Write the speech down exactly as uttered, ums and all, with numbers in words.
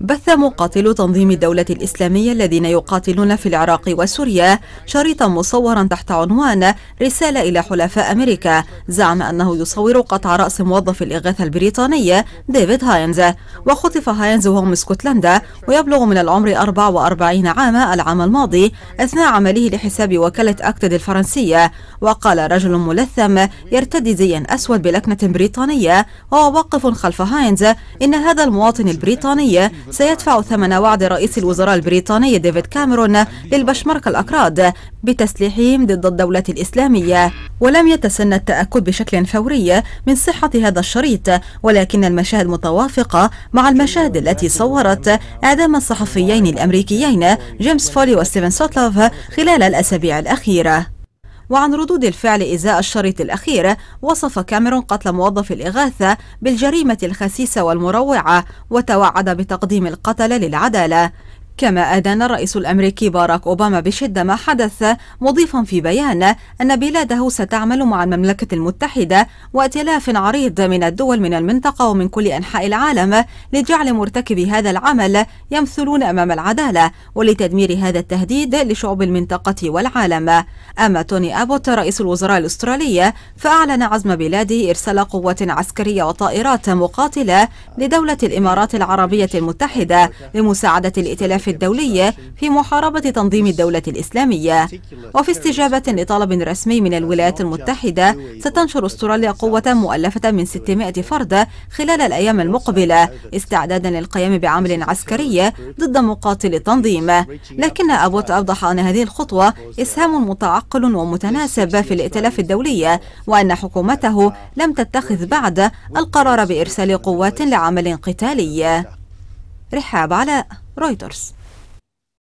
بث مقاتلو تنظيم الدولة الإسلامية الذين يقاتلون في العراق وسوريا شريطا مصورا تحت عنوان رسالة إلى حلفاء أمريكا، زعم أنه يصور قطع رأس موظف الإغاثة البريطاني ديفيد هاينز. وخطف هاينز وهو من اسكتلندا ويبلغ من العمر أربع وأربعين عاما العام الماضي أثناء عمله لحساب وكالة أكتد الفرنسية. وقال رجل ملثم يرتدي زيا أسود بلكنة بريطانية وهو واقف خلف هاينز إن هذا المواطن البريطاني سيدفع ثمن وعد رئيس الوزراء البريطاني ديفيد كاميرون للبشمركة الأكراد بتسليحهم ضد الدولة الإسلامية. ولم يتسنى التأكد بشكل فوري من صحة هذا الشريط، ولكن المشاهد متوافقة مع المشاهد التي صورت إعدام الصحفيين الأمريكيين جيمس فولي وستيفن سوتلوف خلال الأسابيع الأخيرة. وعن ردود الفعل إزاء الشريط الأخير، وصف كاميرون قتل موظف الإغاثة بالجريمة الخسيسة والمروعة، وتوعد بتقديم القتلة للعدالة. كما أدان الرئيس الأمريكي باراك أوباما بشدة ما حدث، مضيفا في بيان أن بلاده ستعمل مع المملكة المتحدة وائتلاف عريض من الدول من المنطقة ومن كل أنحاء العالم لجعل مرتكبي هذا العمل يمثلون أمام العدالة ولتدمير هذا التهديد لشعوب المنطقة والعالم. أما توني أبوت رئيس الوزراء الأسترالي فأعلن عزم بلاده إرسال قوة عسكرية وطائرات مقاتلة لدولة الإمارات العربية المتحدة لمساعدة الائتلاف الدولي في محاربة تنظيم الدولة الإسلامية. وفي استجابة لطلب رسمي من الولايات المتحدة، ستنشر أستراليا قوة مؤلفة من ستمائة فرد خلال الأيام المقبلة استعدادا للقيام بعمل عسكري ضد مقاتل التنظيم. لكن أبوت أوضح أن هذه الخطوة إسهام متعقل ومتناسب في الائتلاف الدولي، وأن حكومته لم تتخذ بعد القرار بإرسال قوات لعمل قتالي. رحاب علاء، رويترز.